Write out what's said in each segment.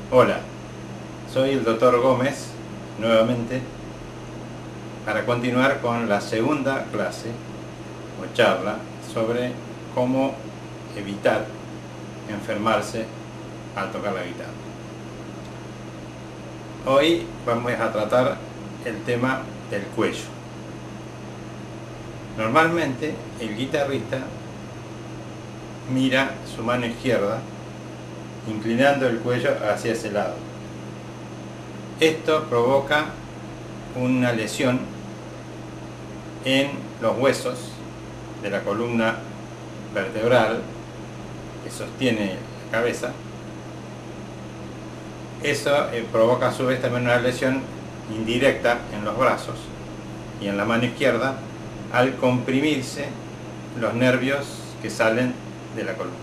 Hola, soy el Dr. Gómez, nuevamente, para continuar con la segunda clase o charla sobre cómo evitar enfermarse al tocar la guitarra. Hoy vamos a tratar el tema del cuello. Normalmente el guitarrista mira su mano izquierda inclinando el cuello hacia ese lado. Esto provoca una lesión en los huesos de la columna vertebral que sostiene la cabeza. Eso provoca a su vez también una lesión indirecta en los brazos y en la mano izquierda al comprimirse los nervios que salen de la columna.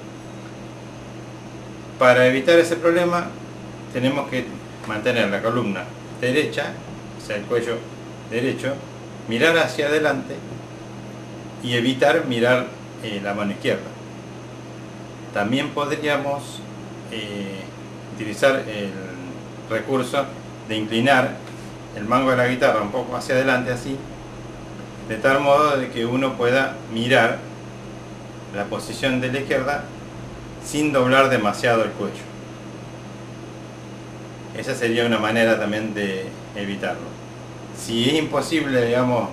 Para evitar ese problema tenemos que mantener la columna derecha, o sea el cuello derecho, mirar hacia adelante y evitar mirar la mano izquierda. También podríamos utilizar el recurso de inclinar el mango de la guitarra un poco hacia adelante así, de tal modo de que uno pueda mirar la posición de la izquierda sin doblar demasiado el cuello. Esa sería una manera también de evitarlo. Si es imposible, digamos,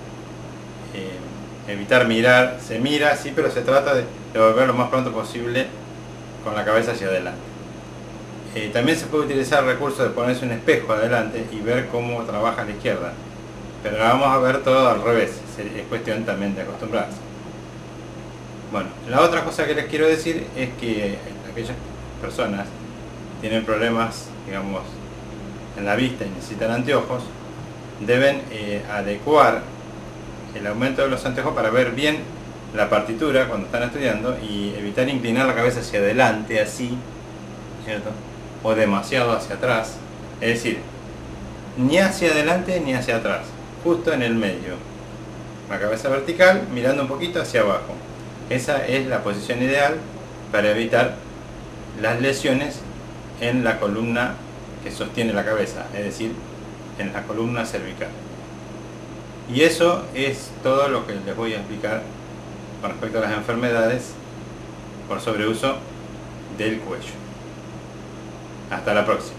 evitar mirar, se mira, sí, pero se trata de volver lo más pronto posible con la cabeza hacia adelante. También se puede utilizar el recurso de ponerse un espejo adelante y ver cómo trabaja la izquierda. Pero vamos a ver todo al revés, es cuestión también de acostumbrarse. Bueno, la otra cosa que les quiero decir es que aquellas personas que tienen problemas, digamos, en la vista y necesitan anteojos, deben adecuar el aumento de los anteojos para ver bien la partitura cuando están estudiando y evitar inclinar la cabeza hacia adelante así, ¿cierto? O demasiado hacia atrás, es decir, ni hacia adelante ni hacia atrás, justo en el medio, la cabeza vertical mirando un poquito hacia abajo. Esa es la posición ideal para evitar las lesiones en la columna que sostiene la cabeza, es decir, en la columna cervical. Y eso es todo lo que les voy a explicar con respecto a las enfermedades por sobreuso del cuello. Hasta la próxima.